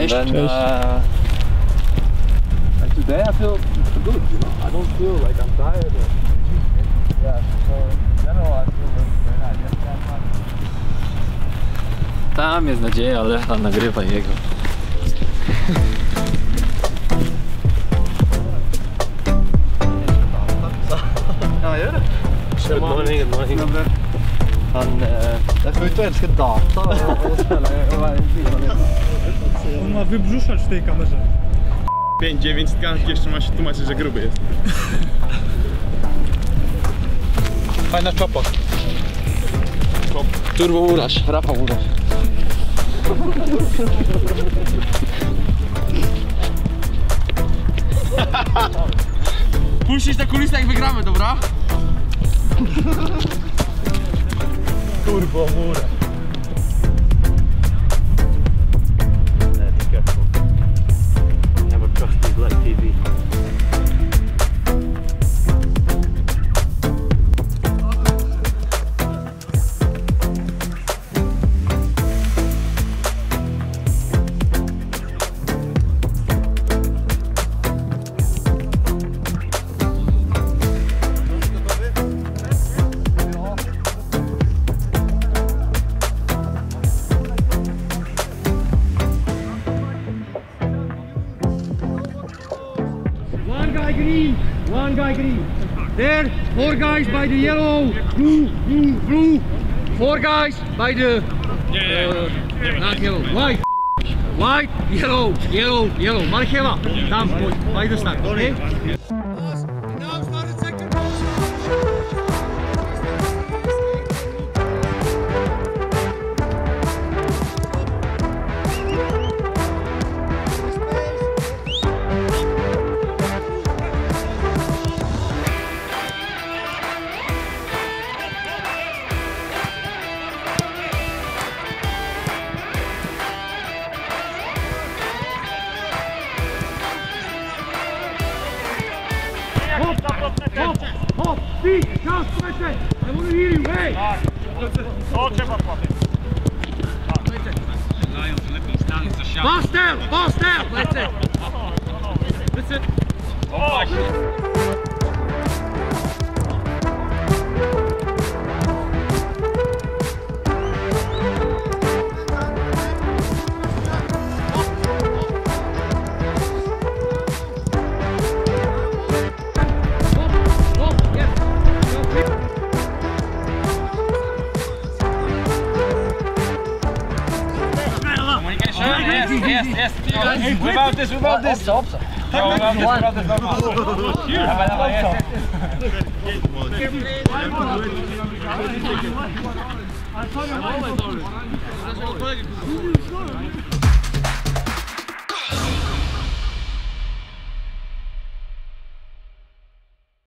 Cześć. And Cześć. And today I feel good, you know. I don't feel like I'm tired. Yeah, so in general I feel very nice. Tam jest nadzieja, ale tam nagrywa jego. Ja, gör det. Good morning, good morning. Jag får ut och älskar data och spela On ma wybrzuszacz w tej kamerze. 5-9 tkanki jeszcze ma się tłumaczyć, że gruby jest. Fajna czopa. Turbo Uraś, Rafał Uraś. Puścić na kulisy jak wygramy, dobra? Turbo mura. Never trust these live TV. One guy green. There, 4 guys by the yellow, blue, blue, blue. 4 guys by the not yellow, white, white, yellow, yellow, yellow. Marcheva, tam by the start, okay? Hop, feet, just let's say. I want to hear you, hey! Faster, faster, let's say. Listen. Yes. Without this. Without this.